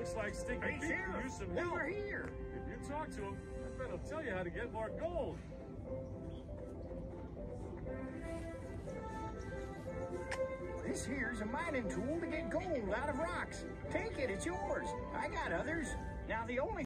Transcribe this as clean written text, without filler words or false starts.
Looks like Stinky Hey, Pete Sheriff, could use some help. over here. If you talk to him, I bet he'll tell you how to get more gold. This here's a mining tool to get gold out of rocks. Take it, it's yours. I got others. Now the only